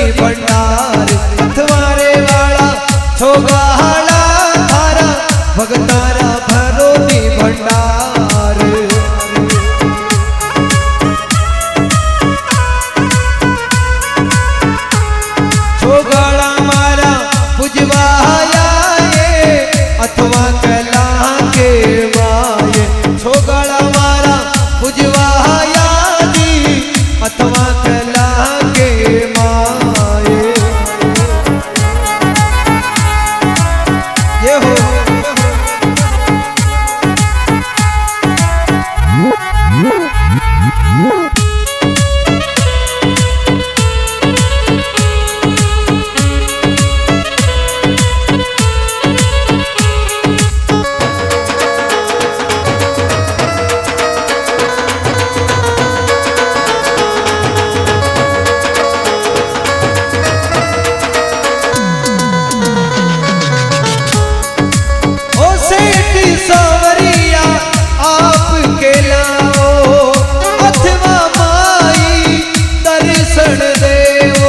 भंडार अथवारे वाला छोगाड़ा थारा भगतारा भरो नी भंडार। छोगाड़ा मारा पुजवाया अथवा कला के माये। छोगाड़ा मारा पुजवाया दी अथवा कला के माये। ये हो सावरिया आपके लाओ अथवा माई दर्शन देवो।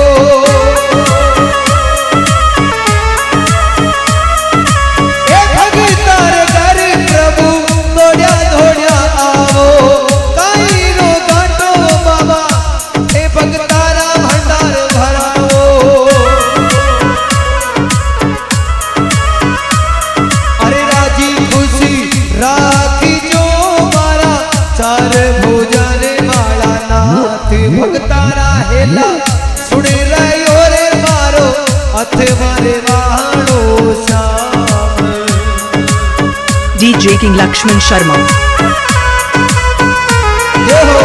ये भगतार घर प्रभु दौड़िया दौड़िया आओ। काई रो गाटो बाबा हे भगतारा भंडार भराओ। अरे राजी खुशी राखी जो मारा चार भोजन वाला नाथ भगतारा हेला सुने रहो रे मारो अथवारे वाणो Shyam. DJ King Lakshman Sharma। ये हो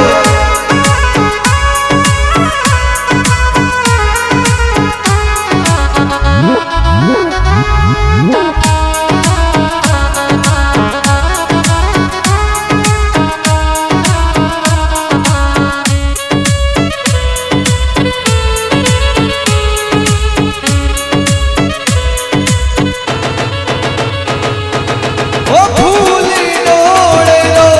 ओ फूल डोले रो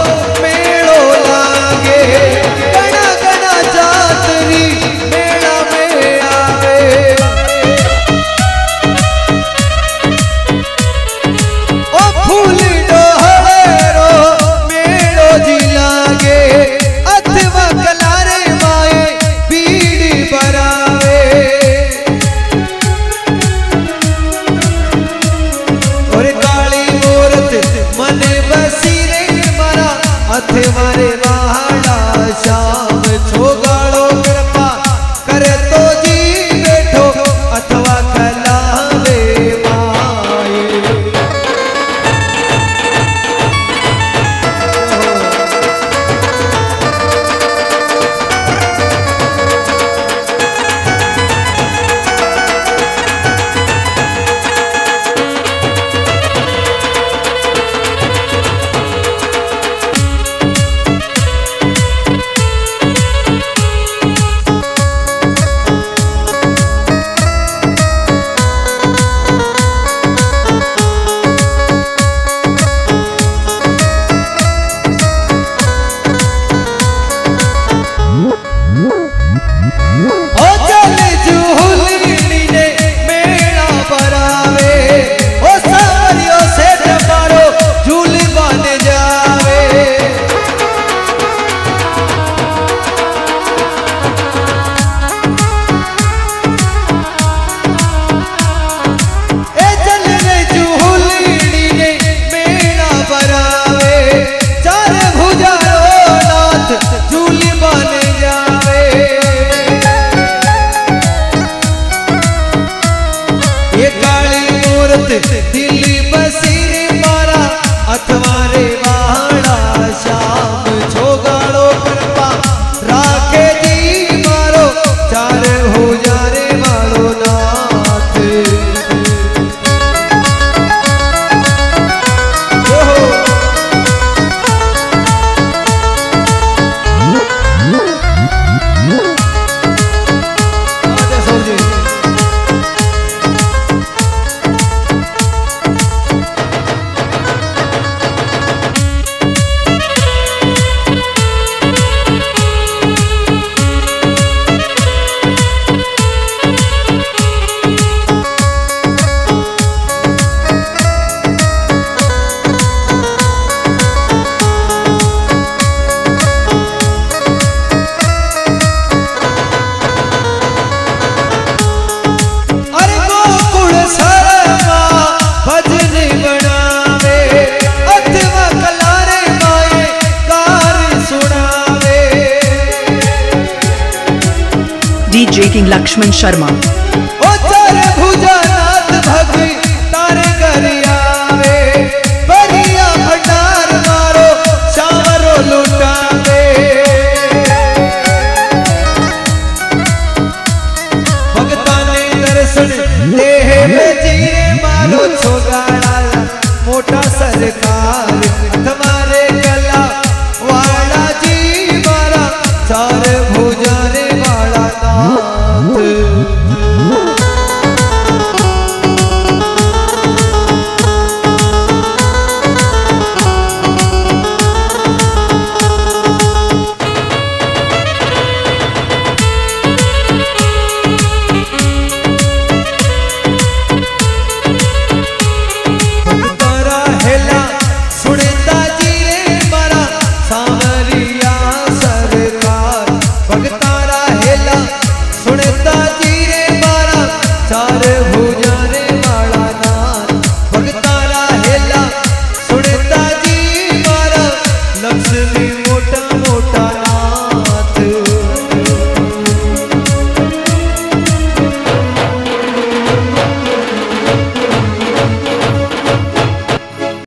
नितिन लक्ष्मण शर्मा। ओ चार भुजनाथ भक्ति तारे करियावे परिया भंडार मारो चावरो लुटावे भगता ने दर्शन देह में जीरे मारो छोगाड़ा